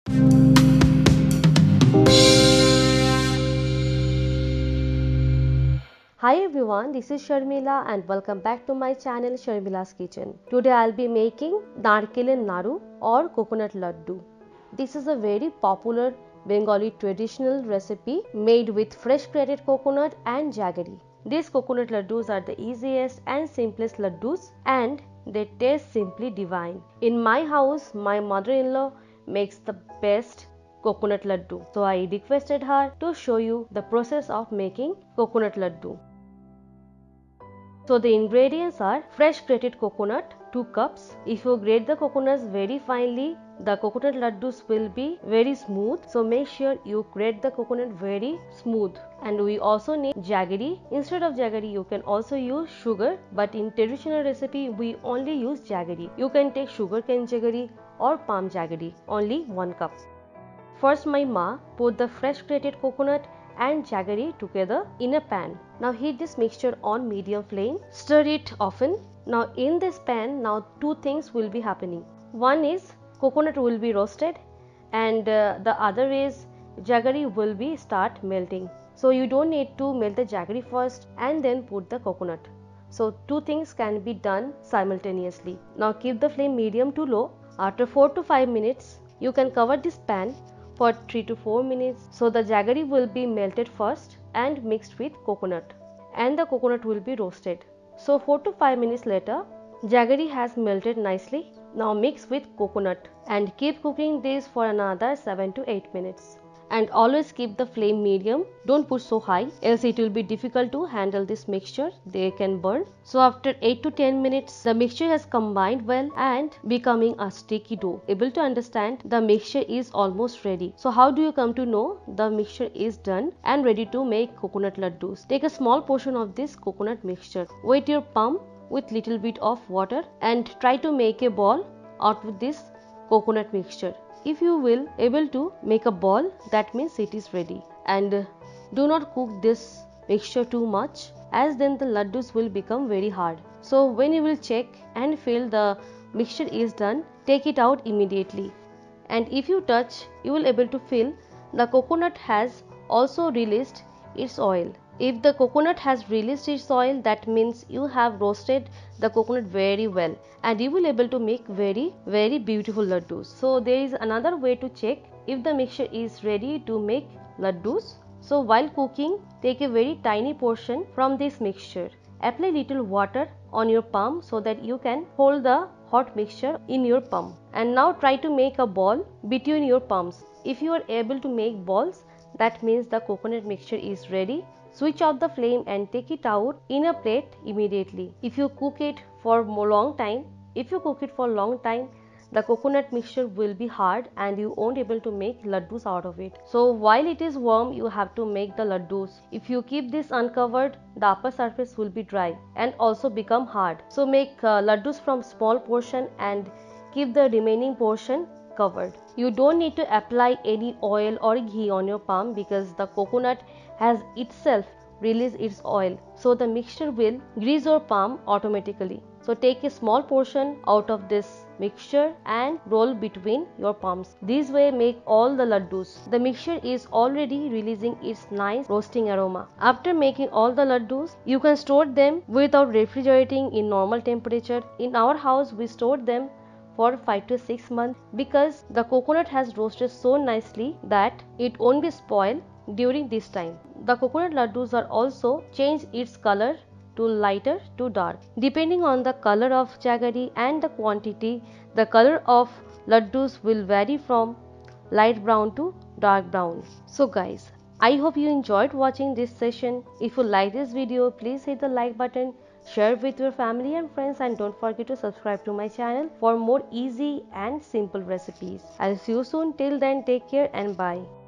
Hi everyone, this is Sharmila and welcome back to my channel Sharmila's Kitchen. Today I'll be making Narkelen Naru or coconut laddu. This is a very popular Bengali traditional recipe made with fresh grated coconut and jaggery. These coconut laddus are the easiest and simplest laddus and they taste simply divine. In my house, my mother-in-law makes the best coconut laddu. So I requested her to show you the process of making coconut laddu. So the ingredients are fresh grated coconut 2 cups. If you grate the coconuts very finely, the coconut laddus will be very smooth. So make sure you grate the coconut very smooth. And we also need jaggery. Instead of jaggery, you can also use sugar. But in traditional recipe, we only use jaggery. You can take sugarcane jaggery or palm jaggery. Only 1 cup. First, my ma put the fresh grated coconut and jaggery together in a pan. Now heat this mixture on medium flame. Stir it often. Now in this pan, now 2 things will be happening. One is coconut will be roasted and the other is jaggery will be start melting. So you don't need to melt the jaggery first and then put the coconut. So 2 things can be done simultaneously. Now keep the flame medium to low. After 4 to 5 minutes, you can cover this pan for 3 to 4 minutes. So the jaggery will be melted first and mixed with coconut and the coconut will be roasted. So 4 to 5 minutes later, jaggery has melted nicely. Now mix with coconut and keep cooking this for another 7 to 8 minutes. And always keep the flame medium. Don't put so high, else it will be difficult to handle this mixture. They can burn. So after 8 to 10 minutes, the mixture has combined well and becoming a sticky dough. Able to understand the mixture is almost ready. So how do you come to know the mixture is done and ready to make coconut laddus? Take a small portion of this coconut mixture. Wet your palm with little bit of water and try to make a ball out with this coconut mixture. If you will able to make a ball, that means it is ready. And do not cook this mixture too much, as then the laddus will become very hard. So when you will check and feel the mixture is done, take it out immediately. And if you touch, you will able to feel the coconut has also released its oil. If the coconut has released its oil, that means you have roasted the coconut very well and you will able to make very beautiful laddus. So there is another way to check if the mixture is ready to make laddus. So while cooking, take a very tiny portion from this mixture. Apply little water on your palm so that you can hold the hot mixture in your palm. And now try to make a ball between your palms. If you are able to make balls, that means the coconut mixture is ready. Switch off the flame and take it out in a plate immediately. If you cook it for long time, the coconut mixture will be hard and you won't able to make laddus out of it. So while it is warm, you have to make the laddus. If you keep this uncovered, the upper surface will be dry and also become hard. So make laddus from small portion and keep the remaining portion covered. You don't need to apply any oil or ghee on your palm because the coconut has itself released its oil. So the mixture will grease your palm automatically. So take a small portion out of this mixture and roll between your palms. This way make all the laddus. The mixture is already releasing its nice roasting aroma. After making all the laddus, you can store them without refrigerating in normal temperature. In our house, we stored them for 5 to 6 months because the coconut has roasted so nicely that it won't be spoiled during this time. The coconut laddus are also change its color to lighter to dark. Depending on the color of jaggery and the quantity, the color of laddus will vary from light brown to dark brown. So guys, I hope you enjoyed watching this session. If you like this video, please hit the like button, share with your family and friends, and don't forget to subscribe to my channel for more easy and simple recipes. I'll see you soon. Till then, take care and bye.